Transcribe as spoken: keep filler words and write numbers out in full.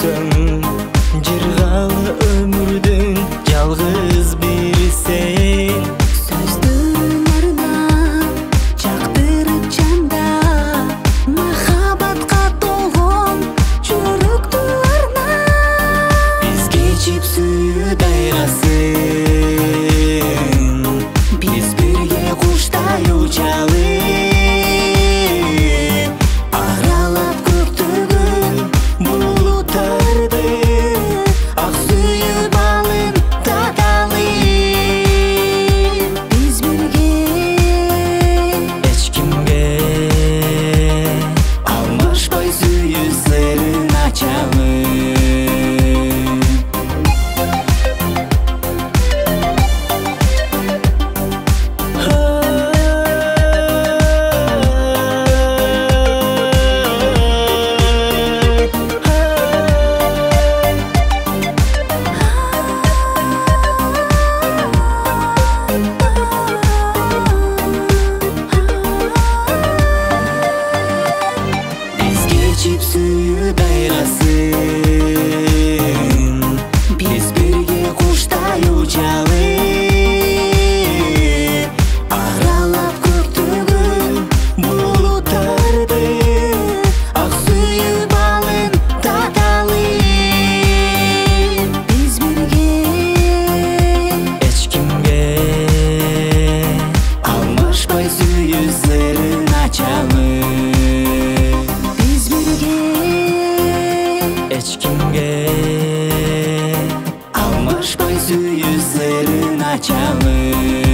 көрсөм, жыргалы өмүрдүн жалгыз бири сен. Сөздөрүң арнап, жактырып жанда, махабатка толгон жүрөктү арна. Биз кечип сүйүү дайрасын, биз бирге куштай учалы. Аралап көктөгөн булуттарды, ак сүйүү балын таталы. Биз бирге Эч кимге алмашпай сүйүү сырын ачалы. Биз кечип сүйүү дайрасын, биз бирге куштай учалы. Аралап көктөгөн булуттарды, ак сүйүү балын таталы. биз бирге Эч кимге алмашпай сүйүү сырын ачалы. биз бирге Эч кимге алмашпай сүйүү сырын ачалы.